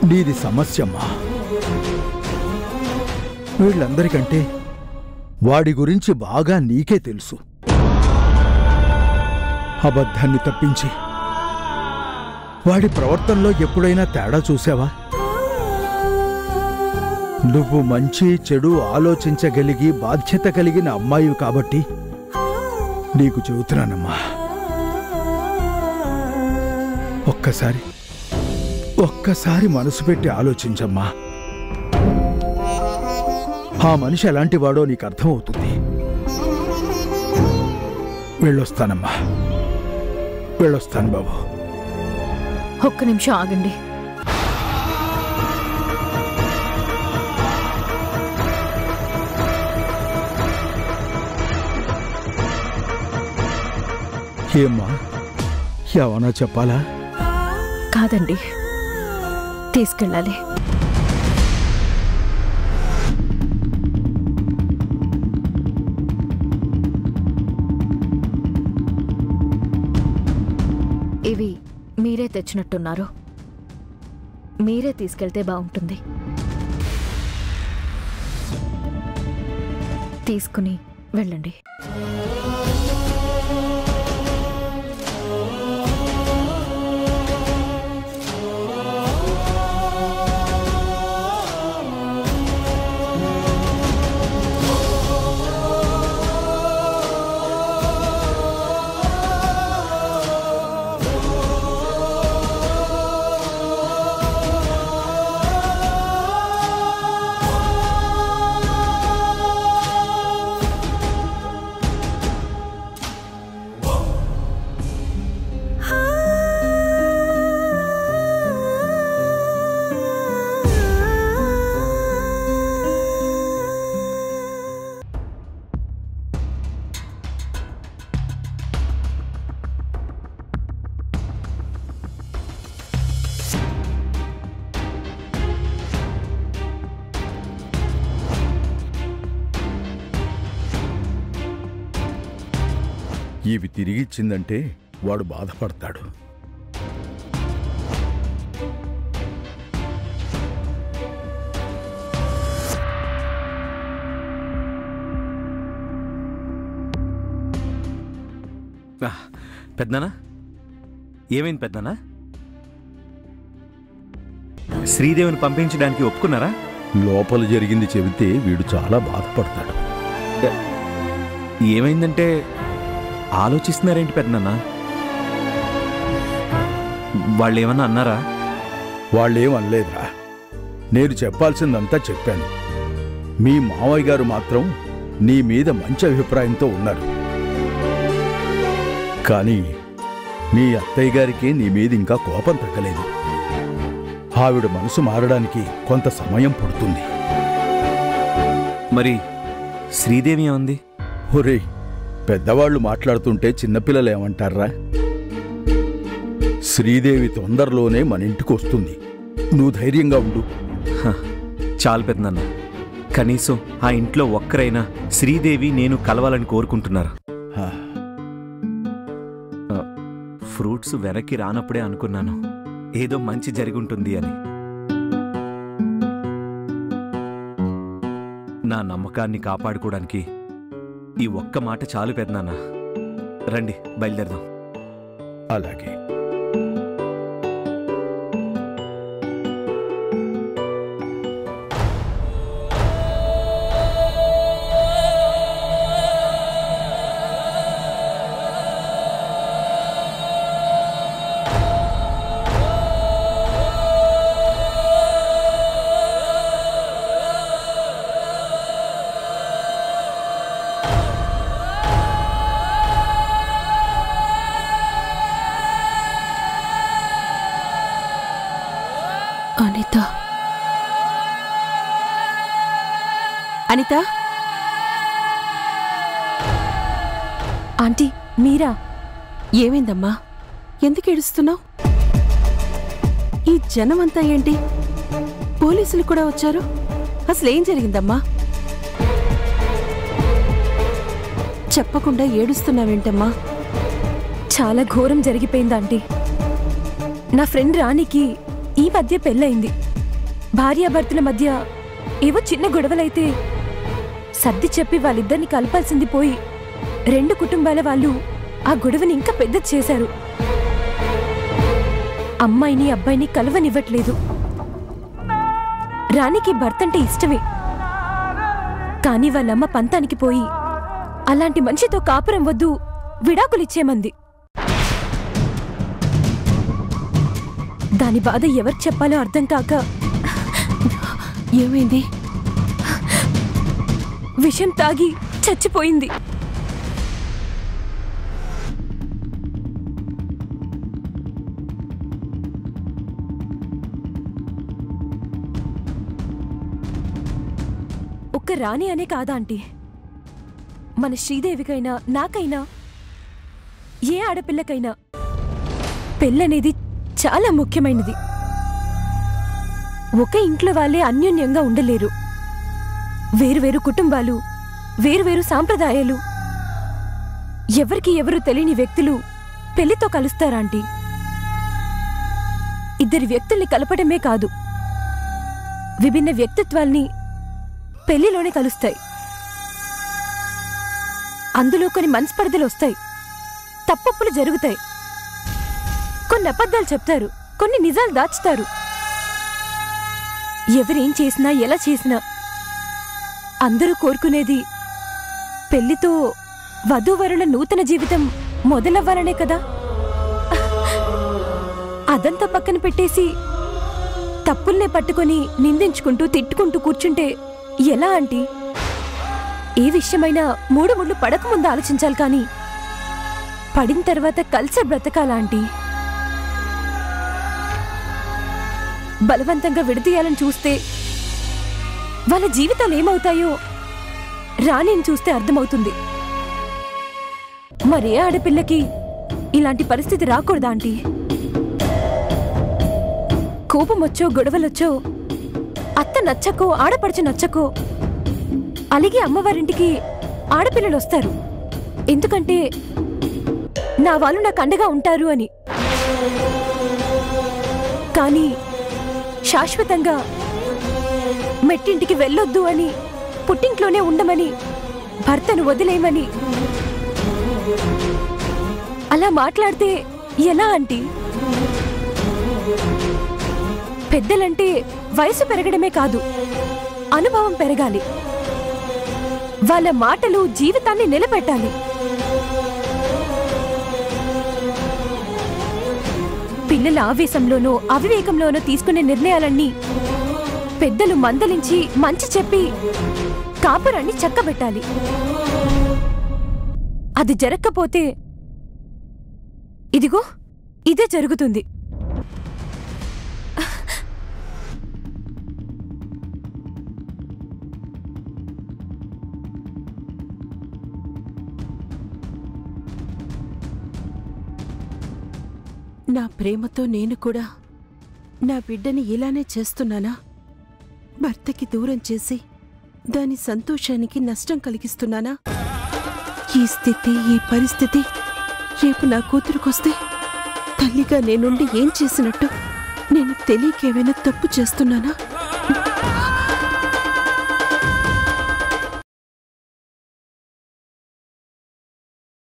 నీది సమస్యమ్మా. వీళ్ళందరికంటే వాడి గురించి బాగా నీకే తెలుసు. అబద్ధాన్ని తప్పించి వాడి ప్రవర్తనలో ఎప్పుడైనా తేడా చూసావా? నువ్వు మంచి చెడు ఆలోచించగలిగి బాధ్యత కలిగిన అమ్మాయివి కాబట్టి నీకు చెబుతున్నానమ్మా. ఒక్కసారి మనసు పెట్టి ఆలోచించమ్మా. ఆ మనిషి ఎలాంటి వాడో నీకు అర్థమవుతుంది. వెళ్ళొస్తానమ్మా, వెళ్ళొస్తాను బాబు. ఒక్క నిమిషం ఆగండి. ఏమ్మా, ఏమన్నా చెప్పాలా? కాదండి, తీసుకెళ్ళాలి. ఇవి మీరే తెచ్చినట్టున్నారు. మీరే తీసుకెళ్తే బాగుంటుంది. తీసుకుని వెళ్ళండి. ఇవి తిరిగిచ్చిందంటే వాడు బాధపడతాడు. పెద్దనా, ఏమైంది పెద్దనా? శ్రీదేవిని పంపించడానికి ఒప్పుకున్నారా? లోపల జరిగింది చెబితే వీడు చాలా బాధపడతాడు. ఏమైందంటే ఆలోచిస్తున్నారేంటి పెద్దనా? వాళ్ళేమన్నా అన్నారా? వాళ్ళేం అనలేదురా. నేను చెప్పాల్సిందంతా చెప్పాను. మీ మావయ్య గారు మాత్రం నీ మీద మంచి అభిప్రాయంతో ఉన్నారు. కానీ మీ అత్తయ్య గారికి నీ మీద ఇంకా కోపం తగ్గలేదు. ఆవిడ మనసు మారడానికి కొంత సమయం పడుతుంది. మరి శ్రీదేవి ఏమంది? ఒరేయ్, పెద్దవాళ్లు మాట్లాడుతుంటే చిన్నపిల్లలు ఏమంటారా? శ్రీదేవి తొందరలోనే మన ఇంటికి వస్తుంది. నువ్వు ధైర్యంగా ఉండు. చాలు పెద్దనాన్న, కనీసం ఆ ఇంట్లో ఒక్కరైనా శ్రీదేవి నేను కలవాలని కోరుకుంటున్నారు. ఫ్రూట్స్ వెనక్కి రానప్పుడే అనుకున్నాను ఏదో మంచి జరుగుంటుంది అని. నా నమ్మకాన్ని కాపాడుకోవడానికి ఈ ఒక్క మాట చాలు పెద్దనాన్న. రండి బయలుదేరదాం. అలాగే. అనిత, అనిత, ఆంటీ మీరా? ఏమైందమ్మా? ఎందుకు ఏడుస్తున్నావు? ఈ జనమంతా ఏంటి? పోలీసులు కూడా వచ్చారు. అసలేం జరిగిందమ్మా? చెప్పకుండా ఏడుస్తున్నావేంటమ్మా? చాలా ఘోరం జరిగిపోయింది ఆంటీ. నా ఫ్రెండ్ రాణికి ఈ మధ్య పెళ్ళయింది. భార్యాభర్తల మధ్య ఏవో చిన్న గొడవలైతే సర్ది చెప్పి వాళ్ళిద్దరిని కలపాల్సింది పోయి 2 కుటుంబాల వాళ్ళు ఆ గొడవని ఇంకా పెద్దది చేశారు. అమ్మాయిని అబ్బాయిని కలవనివ్వట్లేదు. రాణికి భర్తంటే ఇష్టమే, కానీ వాళ్ళమ్మ పంతానికి పోయి అలాంటి మనిషితో కాపురం వద్దు, విడాకులిచ్చేమంది. దాని బాధ ఎవరికి చెప్పాలో అర్థం కాక ఏమైంది? విషం తాగి చచ్చిపోయింది. ఒక్క రాణి అనే కాదా ఆంటీ, మన శ్రీదేవికైనా నాకైనా ఏ ఆడపిల్లకైనా పెళ్ళనేది చాలా ముఖ్యమైనది. ఒక ఇంట్లో వాళ్ళే అన్యోన్యంగా ఉండలేరు. వేరువేరు కుటుంబాలు, వేరువేరు సాంప్రదాయాలు, ఎవరికి ఎవరు తెలియని వ్యక్తులు పెళ్లితో కలుస్తారాంటీ. ఇద్దరి వ్యక్తుల్ని కలపడమే కాదు, విభిన్న వ్యక్తిత్వాల్ని పెళ్లిలోనే కలుస్తాయి. అందులో కొన్ని మనస్పర్ధలు వస్తాయి, తప్పప్పులు జరుగుతాయి, కొన్ని అబద్ధాలు చెప్తారు, కొన్ని నిజాలు దాచుతారు. ఎవరేం చేసినా ఎలా చేసినా అందరూ కోరుకునేది పెళ్లితో వధూవరుల నూతన జీవితం మొదలవ్వాలనే కదా. అదంతా పక్కన పెట్టేసి తప్పుల్నే పట్టుకొని నిందించుకుంటూ తిట్టుకుంటూ కూర్చుంటే ఎలా ఆంటీ? ఏ విషయమైనా 3 ముళ్ళు పడకముందు ఆలోచించాలి, కానీ పడిన తర్వాత కలిసే బ్రతకాలా ఆంటీ? బలవంతంగా విడదీయాలని చూస్తే వాళ్ళ జీవితాలు ఏమవుతాయో రాణిని చూస్తే అర్థమవుతుంది. మరే ఆడపిల్లకి ఇలాంటి పరిస్థితి రాకూడదా ఆంటీ? కోపమొచ్చో గొడవలొచ్చో అత్త నచ్చకో ఆడపడుచు నచ్చకో అలాగే అమ్మవారింటికి ఆడపిల్లలు వస్తారు, ఎందుకంటే నా వాళ్ళు నాకు అండగా ఉంటారు అని. కానీ శాశ్వతంగా మెట్టింటికి వెళ్ళొద్దు అని, పుట్టింట్లోనే ఉండమని, భర్తను వదిలేయమని అలా మాట్లాడితే ఎలా ఆంటీ? పెద్దలంటే వయసు పెరగడమే కాదు, అనుభవం పెరగాలి. వాళ్ళ మాటలు జీవితాన్ని నిలబెట్టాలి. పిల్లల ఆవేశంలోనో అవివేకంలోనో తీసుకునే నిర్ణయాలన్నీ పెద్దలు మందలించి మంచి చెప్పి కాపురాన్ని చక్కబెట్టాలి. అది జరగకపోతే ఇదిగో ఇదే జరుగుతుంది. నా ప్రేమతో నేను కూడా నా బిడ్డని ఇలానే చేస్తున్నానా? భర్తకి దూరం చేసి దాని సంతోషానికి నష్టం కలిగిస్తున్నానా? ఈ స్థితి, ఈ పరిస్థితి రేపు నా కూతురుకొస్తే తల్లిగా నేనుండి ఏం చేసినట్టు? నేను తెలియకేమైనా తప్పు చేస్తున్నానా?